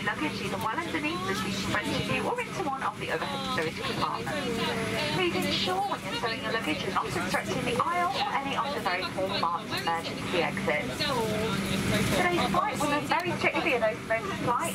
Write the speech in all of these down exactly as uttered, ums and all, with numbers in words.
luggage either well underneath the seat in front of you or into one of the overhead stowage compartments. Please ensure when you're stowing your luggage you're not obstructing the aisle or any of the very clearly marked emergency exits. Today's flight will move very strictly for your no smoking flight.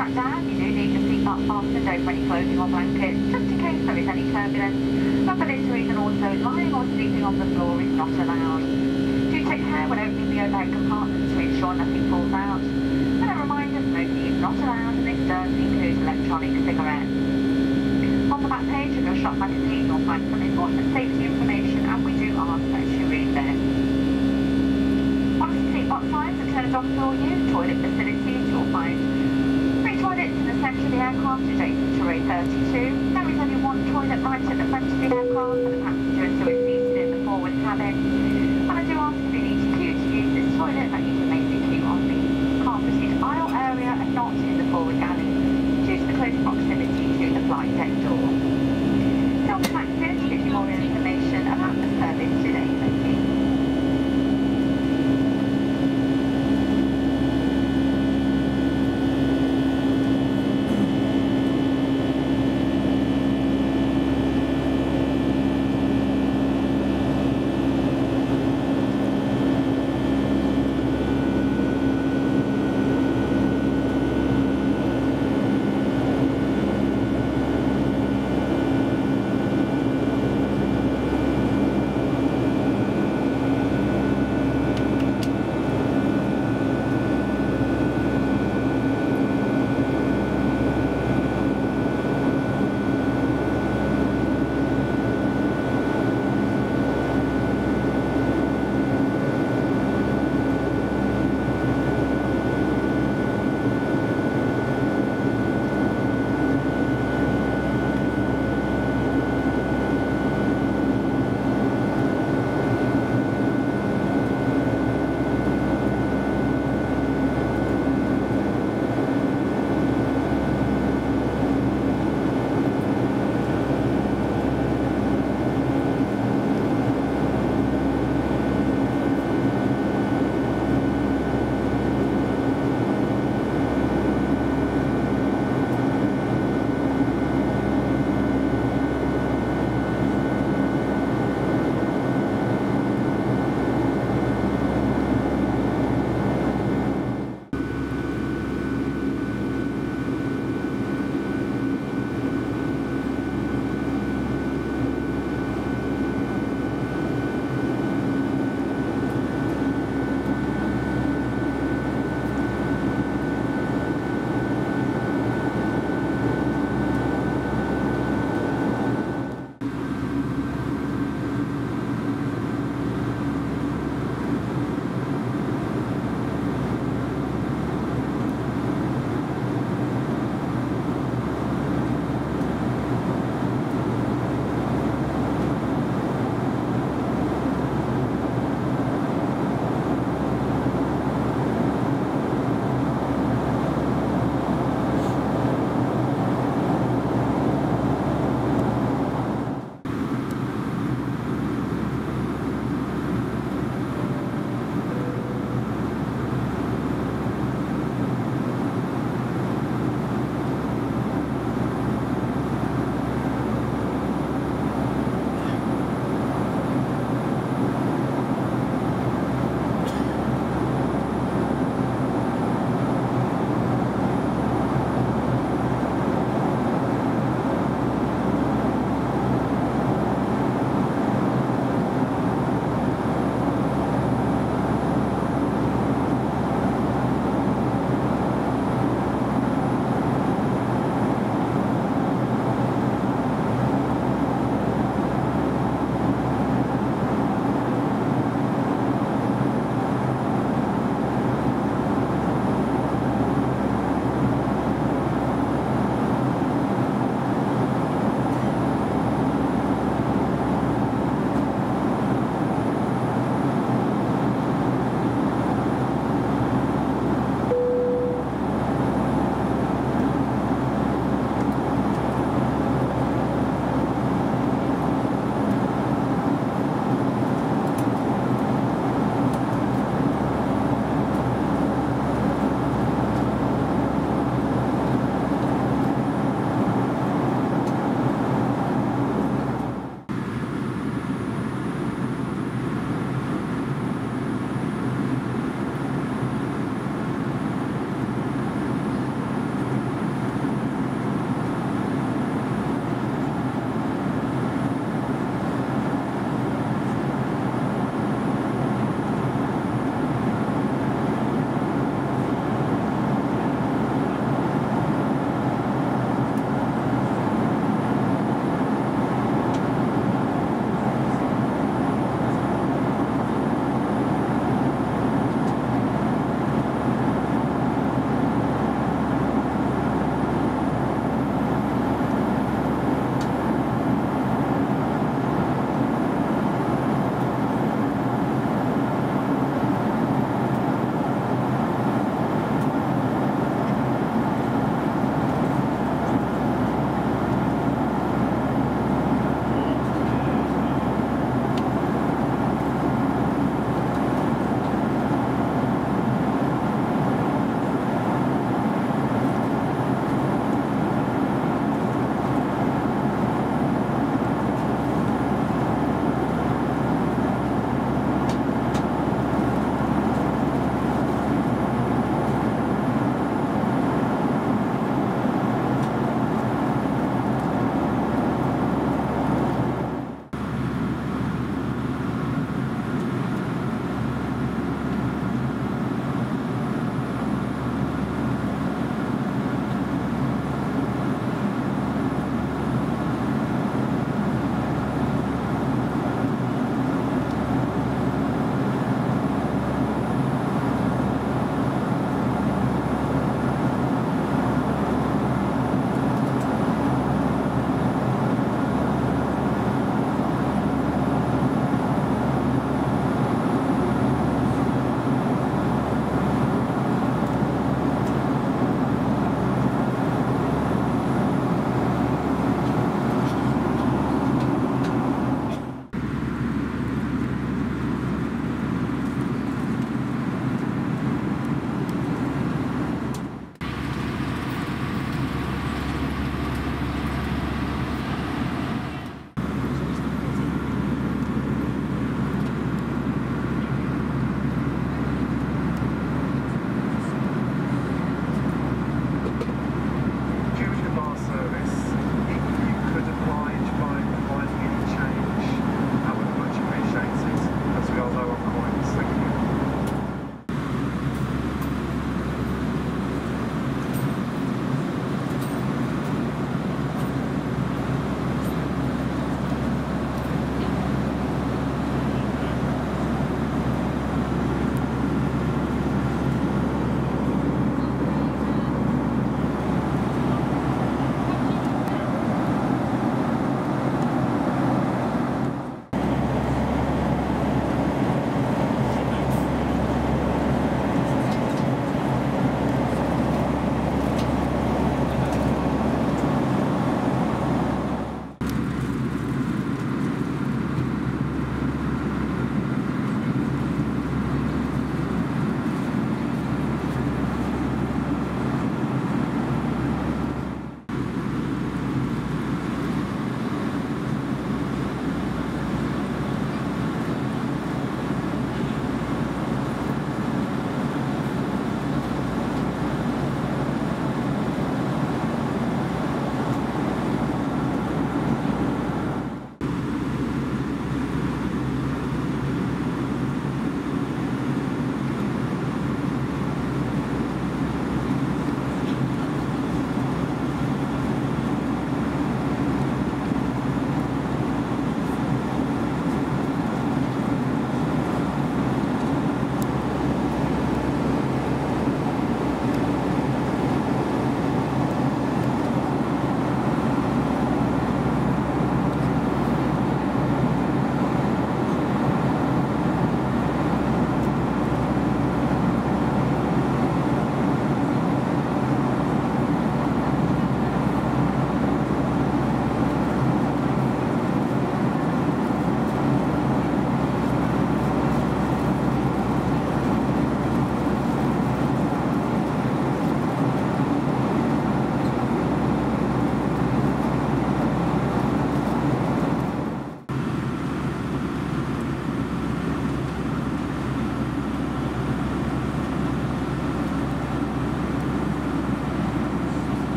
sat down, you do need your seatbelt fastened over any clothing or blankets, just in case there is any turbulence. But for this reason also, lying or sleeping on the floor is not allowed. Do take care when opening the overhead compartments to ensure nothing falls out. And a reminder, smoking is not allowed, and this does include electronic cigarettes. On the back page of your shop magazine, you'll find some important safety information, and we do ask that you read this. Once the seatbelt signs are turned off for you, toilet facilities, you'll find three toilets in the centre of the aircraft adjacent to row thirty-two. There is only one toilet right at the front of the aircraft for the passengers who are seated in the forward cabin. And I do ask if you need to queue to use this toilet that you can make the queue on the carpeted aisle area and not in the forward galley, due to the close proximity to the flight deck door. Film Taxis gives you more information about the service today. Thank you.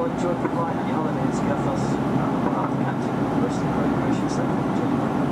enjoyed the flight and your holiday in Skiathos. On behalf of the captain and the rest of the crew, we wish you safe and enjoy your voyage.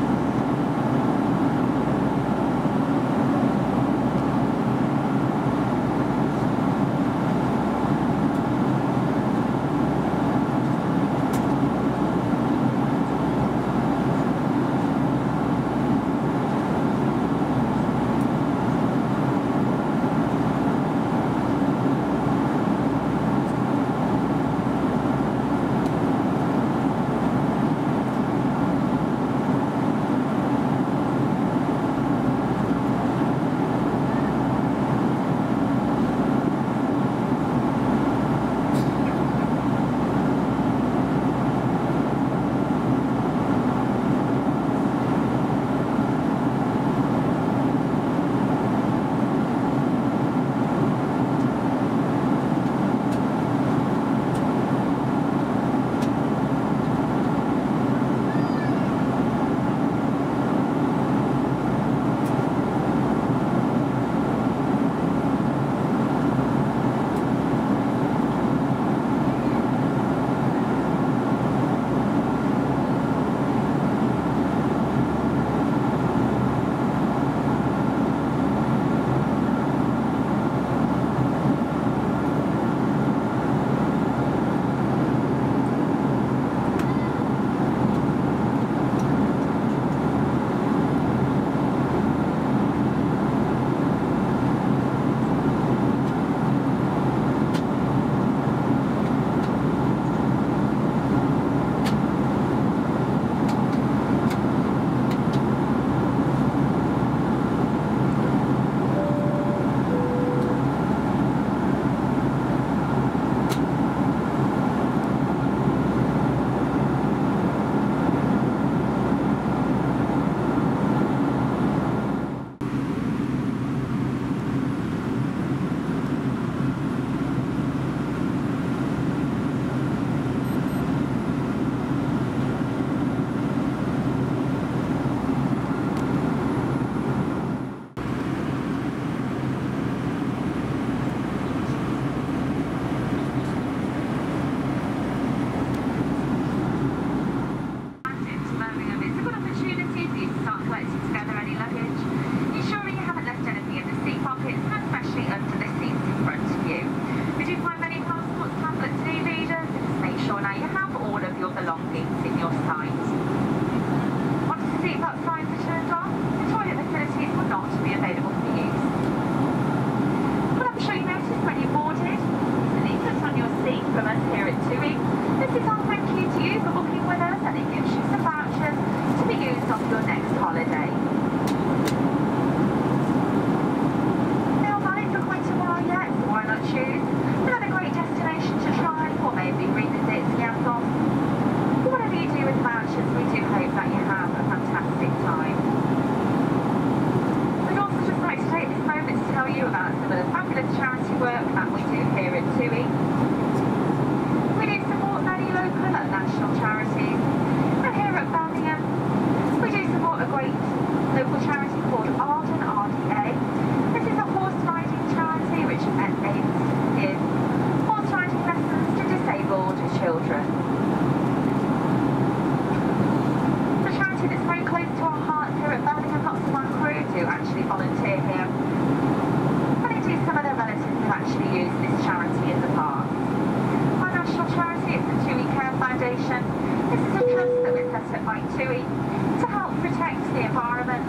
By T U I to help protect the environment,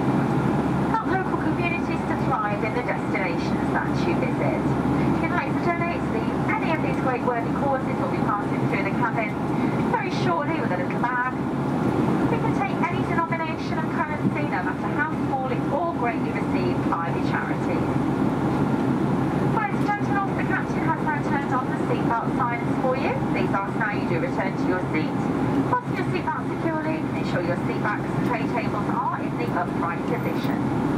help local communities to thrive in the destinations that you visit. If you'd like to donate to the, any of these great worthy causes, we'll be passing through the cabin very shortly with a little bag. We can take any denomination of currency, no matter how small, it's all greatly received by the charities. Flight attendant off, the captain has now turned on the seatbelt signs for you. Please ask now you do return to your seat. Fasten your seatbelt securely, ensure your seat backs and tray tables are in the upright position.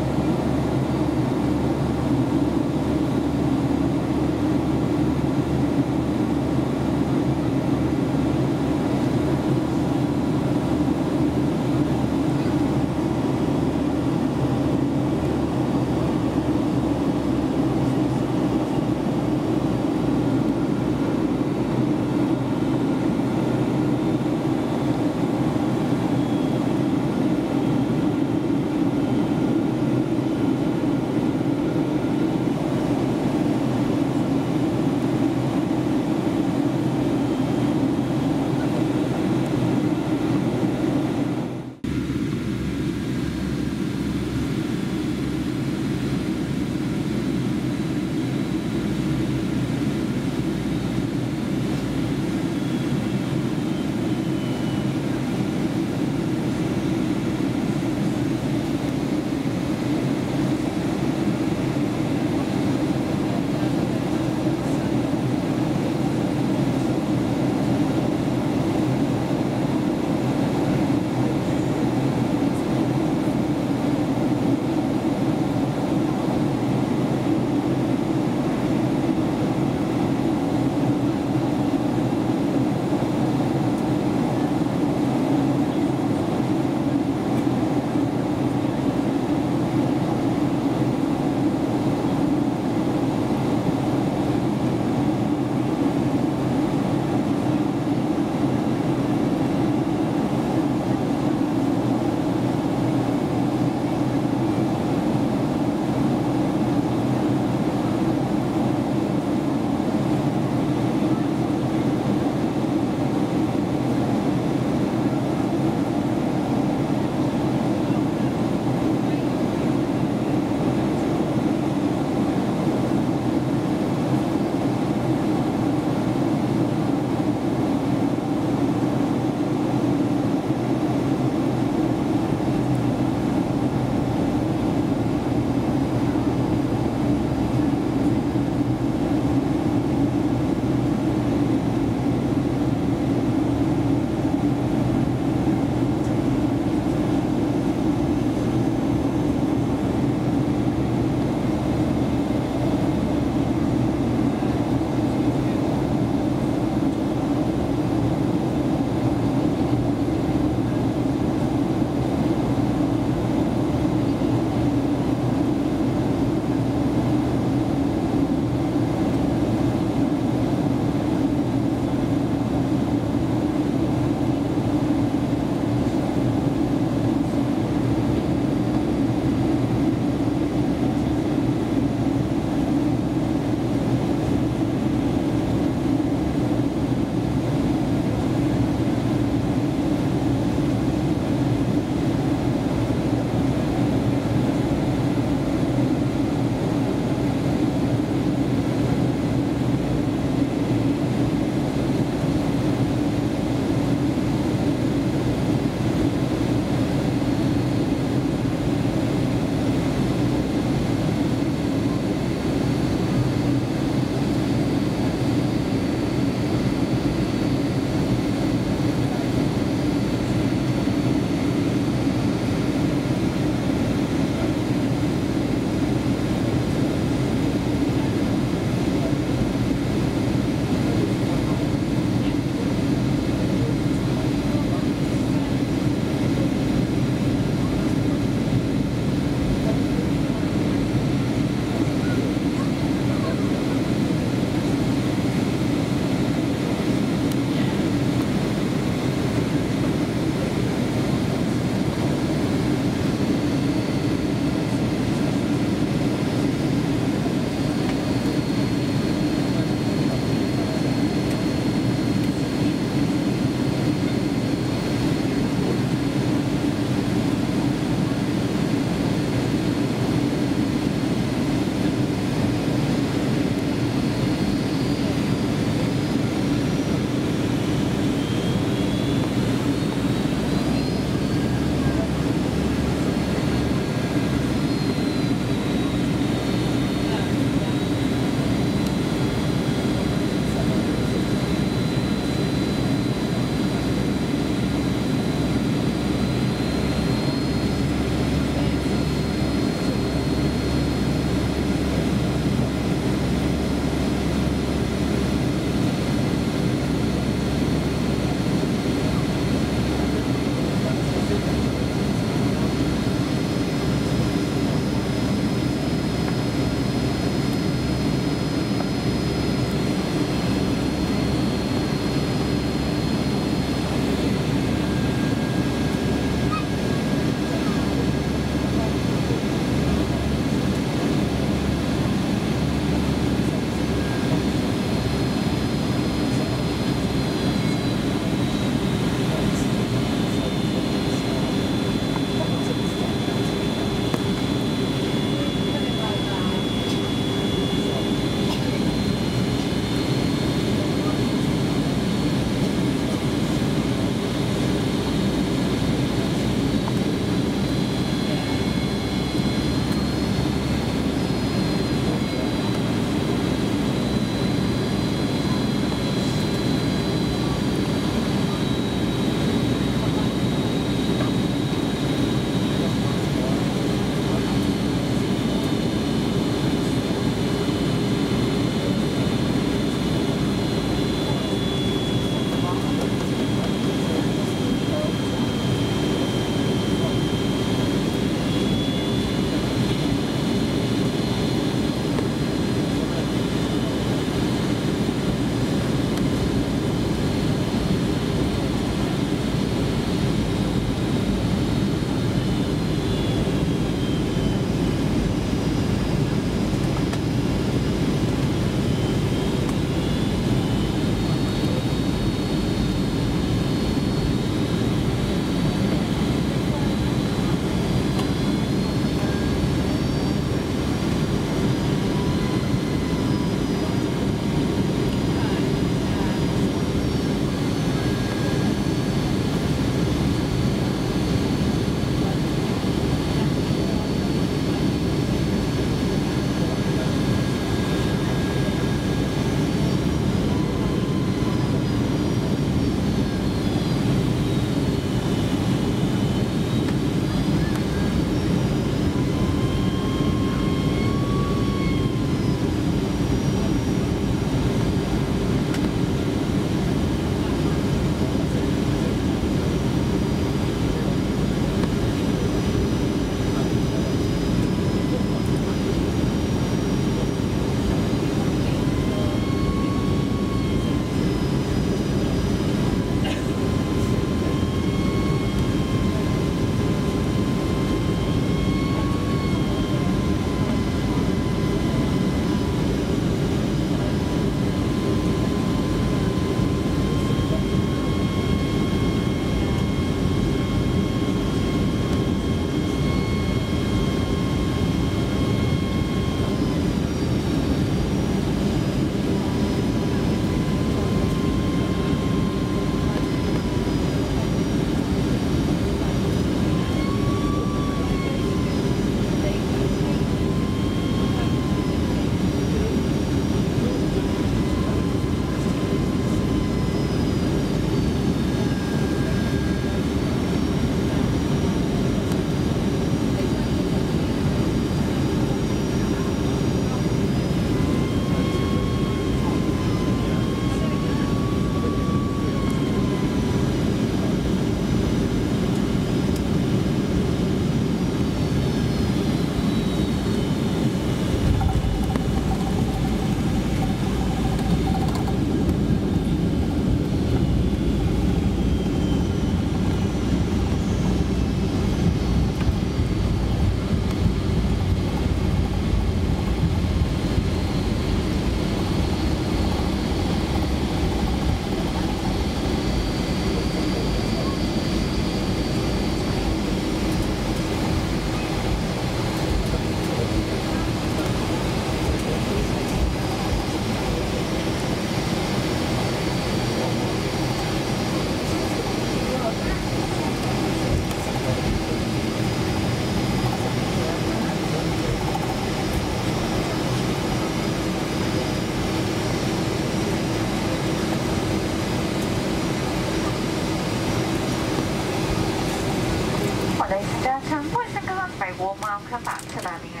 welcome back to Birmingham.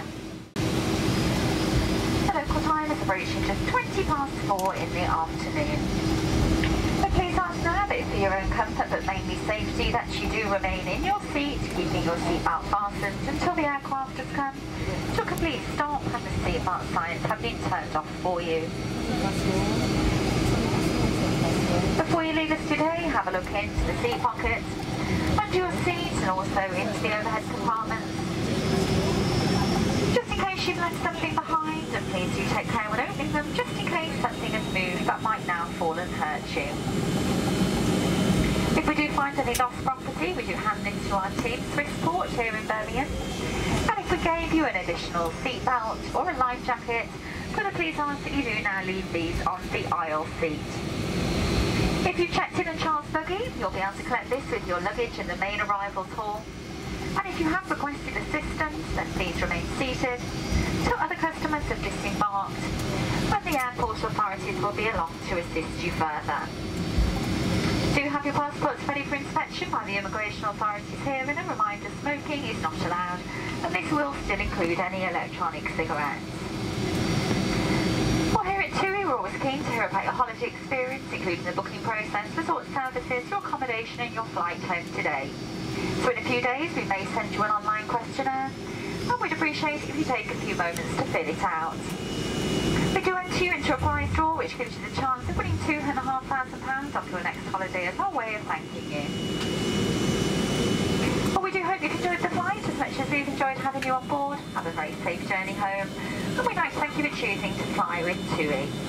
The local time is approaching just twenty past four in the afternoon. So please ask now that it's for your own comfort but mainly safety that you do remain in your seat, keeping your seatbelt fastened until the aircraft has come to a complete stop and the seatbelt signs have been turned off for you. Before you leave us today, have a look into the seat pockets, under your seat and also into the overhead compartments. Just in case you've left something behind, and please do take care when opening them, just in case something has moved that might now fall and hurt you. If we do find any lost property, we do hand it to our team, Swissport, here in Birmingham. And if we gave you an additional seat belt or a life jacket, could I please ask that you do now leave these on the aisle seat. If you've checked in a child's buggy, you'll be able to collect this with your luggage in the main arrivals hall. And if you have requested assistance, then please remain seated till other customers have disembarked, when the airport authorities will be along to assist you further. Do have your passports ready for inspection by the immigration authorities here, and a reminder, smoking is not allowed, and this will still include any electronic cigarettes. Well, here at T U I, we're always keen to hear about your holiday experience, including the booking process, resort services, your accommodation and your flight home today. So in a few days, we may send you an online questionnaire, and we'd appreciate it if you take a few moments to fill it out. We do enter you into a prize draw, which gives you the chance of winning two and a half thousand pounds off your next holiday as our way of thanking you. Well, we do hope you've enjoyed the flight as much as we've enjoyed having you on board. Have a very safe journey home, and we'd like to thank you for choosing to fly with T U I.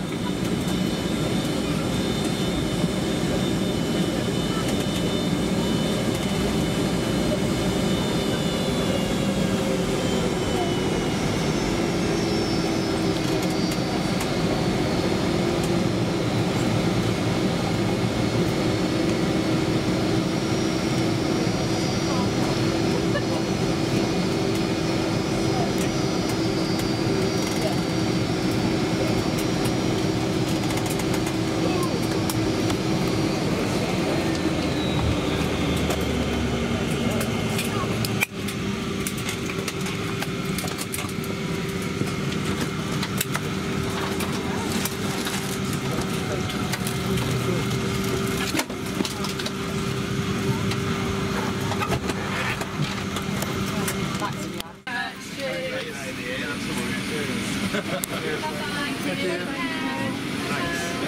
Thank you. Thanks.